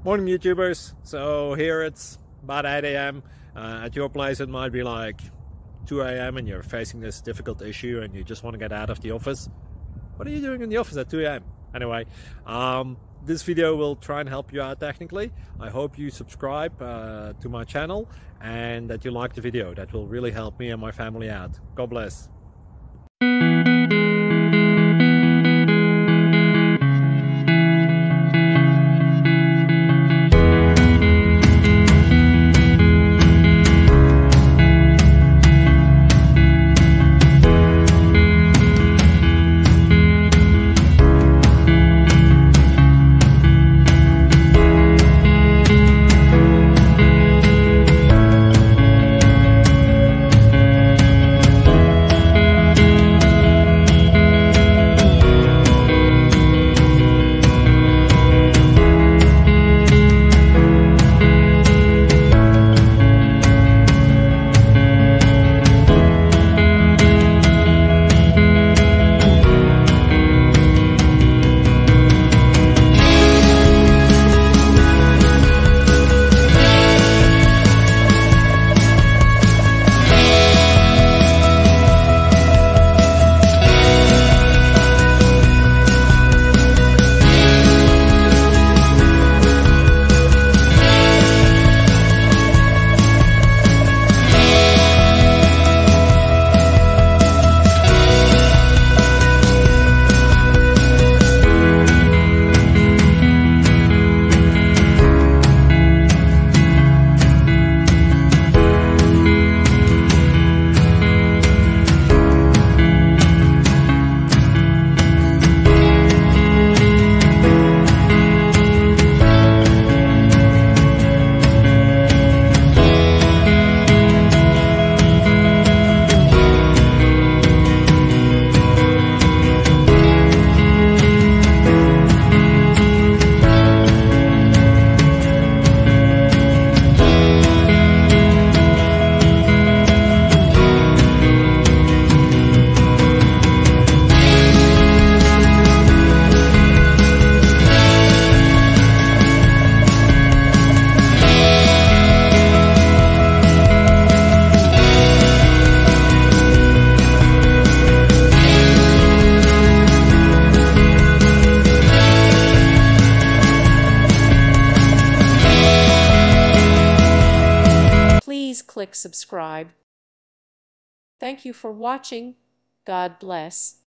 Morning YouTubers. So here it's about 8 a.m. At your place it might be like 2 a.m. and you're facing this difficult issue and you just want to get out of the office. What are you doing in the office at 2 a.m.? Anyway, this video will try and help you out technically. I hope you subscribe to my channel and that you like the video. That will really help me and my family out. God bless. Please click subscribe. Thank you for watching. God bless.